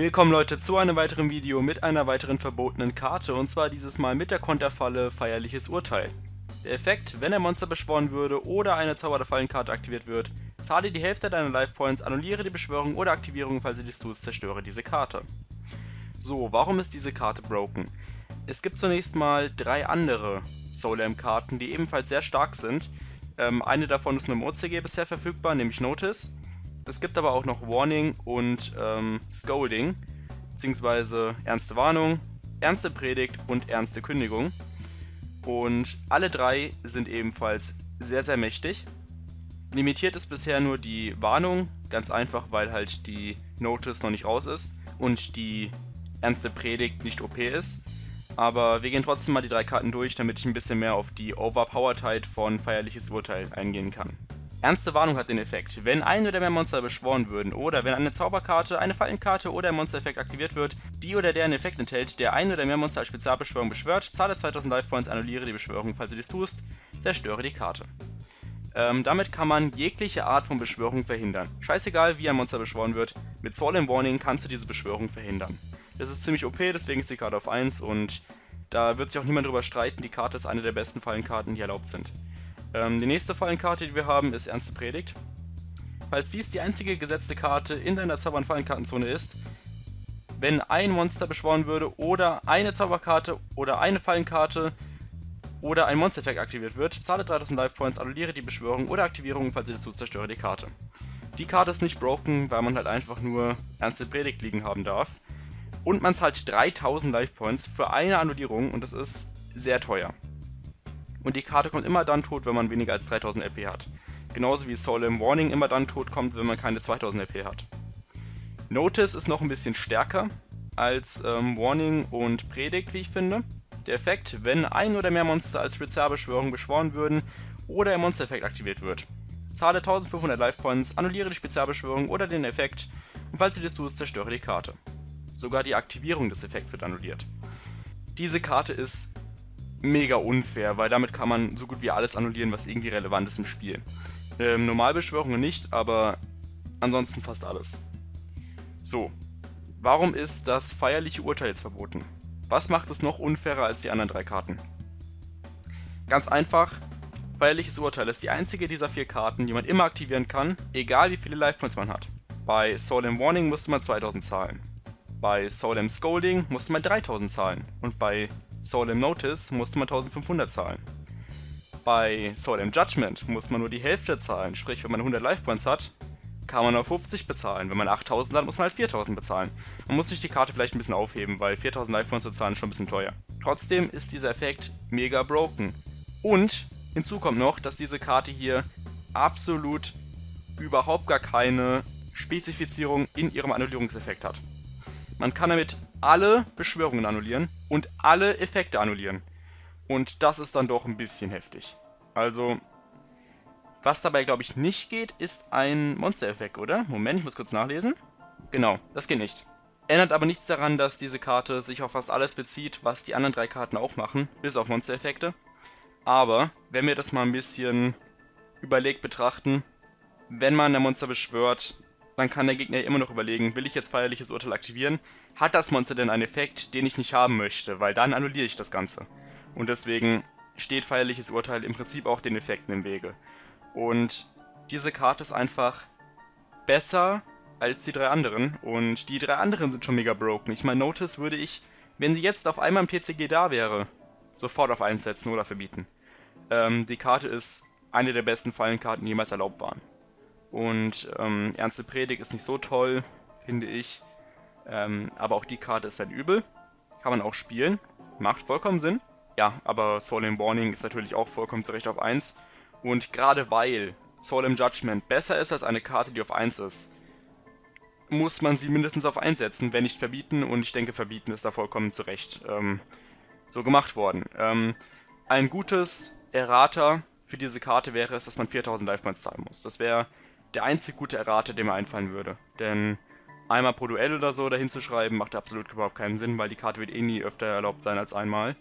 Willkommen Leute zu einem weiteren Video mit einer weiteren verbotenen Karte, und zwar dieses Mal mit der Konterfalle Feierliches Urteil. Der Effekt: wenn ein Monster beschworen würde oder eine Zauber- oder Fallenkarte aktiviert wird, zahle die Hälfte deiner Life Points, annulliere die Beschwörung oder Aktivierung, falls du dies tust, zerstöre diese Karte. So, warum ist diese Karte broken? Es gibt zunächst mal drei andere Solemn-Karten, die ebenfalls sehr stark sind. Eine davon ist nur im OCG bisher verfügbar, nämlich Notice. Es gibt aber auch noch Warning und Scolding, beziehungsweise Ernste Warnung, Ernste Predigt und Ernste Kündigung. Und alle drei sind ebenfalls sehr, sehr mächtig. Limitiert ist bisher nur die Warnung, ganz einfach, weil halt die Notice noch nicht raus ist und die Ernste Predigt nicht OP ist. Aber wir gehen trotzdem mal die drei Karten durch, damit ich ein bisschen mehr auf die Overpoweredheit von Feierliches Urteil eingehen kann. Ernste Warnung hat den Effekt: wenn ein oder mehr Monster beschworen würden oder wenn eine Zauberkarte, eine Fallenkarte oder ein Monstereffekt aktiviert wird, die oder der einen Effekt enthält, der ein oder mehr Monster als Spezialbeschwörung beschwört, zahle 2000 Life Points, annulliere die Beschwörung, falls du dies tust, zerstöre die Karte. Damit kann man jegliche Art von Beschwörung verhindern. Scheißegal, wie ein Monster beschworen wird, mit Solemn Warning kannst du diese Beschwörung verhindern. Das ist ziemlich OP, deswegen ist die Karte auf 1 und da wird sich auch niemand drüber streiten, die Karte ist eine der besten Fallenkarten, die erlaubt sind. Die nächste Fallenkarte, die wir haben, ist Ernste Predigt. Falls dies die einzige gesetzte Karte in deiner Zauber- und Fallenkartenzone ist, wenn ein Monster beschworen würde oder eine Zauberkarte oder eine Fallenkarte oder ein Monstereffekt aktiviert wird, zahle 3000 Life Points, annulliere die Beschwörung oder Aktivierung, falls du das tust, zerstöre die Karte. Die Karte ist nicht broken, weil man halt einfach nur Ernste Predigt liegen haben darf. Und man zahlt 3000 Life Points für eine Annullierung und das ist sehr teuer. Und die Karte kommt immer dann tot, wenn man weniger als 3000 LP hat. Genauso wie Solemn Warning immer dann tot kommt, wenn man keine 2000 LP hat. Notice ist noch ein bisschen stärker als Warning und Predigt, wie ich finde. Der Effekt: wenn ein oder mehr Monster als Spezialbeschwörung beschworen würden oder ein Monstereffekt aktiviert wird, zahle 1500 Life Points, annulliere die Spezialbeschwörung oder den Effekt und falls du das tust, zerstöre die Karte. Sogar die Aktivierung des Effekts wird annulliert. Diese Karte ist mega unfair, weil damit kann man so gut wie alles annullieren, was irgendwie relevant ist im Spiel. Normalbeschwörungen nicht, aber ansonsten fast alles. So, warum ist das Feierliche Urteil jetzt verboten? Was macht es noch unfairer als die anderen drei Karten? Ganz einfach, Feierliches Urteil ist die einzige dieser vier Karten, die man immer aktivieren kann, egal wie viele Life Points man hat. Bei Solemn Warning musste man 2000 zahlen. Bei Solemn Scolding musste man 3000 zahlen. Und bei Solemn Notice musste man 1500 zahlen. Bei Solemn Judgment musste man nur die Hälfte zahlen, sprich wenn man 100 Life Points hat, kann man nur 50 bezahlen. Wenn man 8000 hat, muss man halt 4000 bezahlen. Man muss sich die Karte vielleicht ein bisschen aufheben, weil 4000 Life Points zu zahlen ist schon ein bisschen teuer. Trotzdem ist dieser Effekt mega broken. Und hinzu kommt noch, dass diese Karte hier absolut überhaupt gar keine Spezifizierung in ihrem Annullierungseffekt hat. Man kann damit alle Beschwörungen annullieren und alle Effekte annullieren. Und das ist dann doch ein bisschen heftig. Also, was dabei glaube ich nicht geht, ist ein Monstereffekt, oder? Moment, ich muss kurz nachlesen. Genau, das geht nicht. Ändert aber nichts daran, dass diese Karte sich auf fast alles bezieht, was die anderen drei Karten auch machen, bis auf Monstereffekte. Aber, wenn wir das mal ein bisschen überlegt betrachten, wenn man ein Monster beschwört, dann kann der Gegner immer noch überlegen, will ich jetzt Feierliches Urteil aktivieren? Hat das Monster denn einen Effekt, den ich nicht haben möchte? Weil dann annulliere ich das Ganze. Und deswegen steht Feierliches Urteil im Prinzip auch den Effekten im Wege. Und diese Karte ist einfach besser als die drei anderen. Und die drei anderen sind schon mega broken. Ich meine, Notice würde ich, wenn sie jetzt auf einmal im TCG da wäre, sofort auf 1 setzen oder verbieten. Die Karte ist eine der besten Fallenkarten, die jemals erlaubt waren. Und Ernste Predigt ist nicht so toll, finde ich. Aber auch die Karte ist halt übel. Kann man auch spielen. Macht vollkommen Sinn. Ja, aber Solemn Warning ist natürlich auch vollkommen zu Recht auf 1. Und gerade weil Solemn Judgment besser ist als eine Karte, die auf 1 ist, muss man sie mindestens auf 1 setzen, wenn nicht verbieten. Und ich denke, verbieten ist da vollkommen zu Recht so gemacht worden. Ein gutes Errata für diese Karte wäre es, dass man 4000 Life Points zahlen muss. Das wäre der einzig gute Errate, der mir einfallen würde. Denn einmal pro Duell oder so dahin zu schreiben, macht absolut überhaupt keinen Sinn, weil die Karte wird eh nie öfter erlaubt sein als einmal.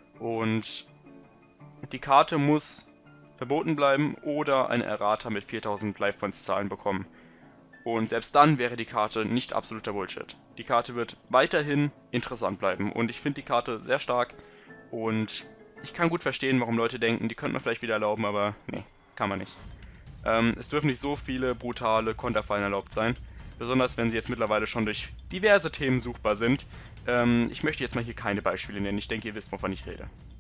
Und die Karte muss verboten bleiben oder eine Errata mit 4000 Life Points zahlen bekommen. Und selbst dann wäre die Karte nicht absoluter Bullshit. Die Karte wird weiterhin interessant bleiben und ich finde die Karte sehr stark und ich kann gut verstehen, warum Leute denken, die könnte man vielleicht wieder erlauben, aber nee, kann man nicht. Es dürfen nicht so viele brutale Konterfallen erlaubt sein, besonders wenn sie jetzt mittlerweile schon durch diverse Themen suchbar sind. Ich möchte jetzt mal hier keine Beispiele nennen, ich denke, ihr wisst, wovon ich rede.